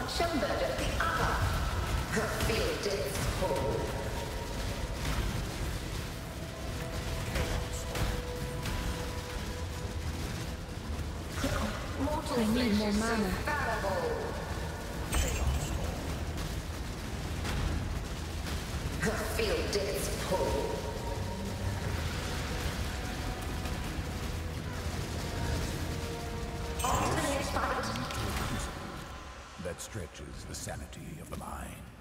Chamber of the upper. Her field is full. Mortal I need more flesh is so mana. fallible. Her field is full. Alternate fight. That stretches the sanity of the mind.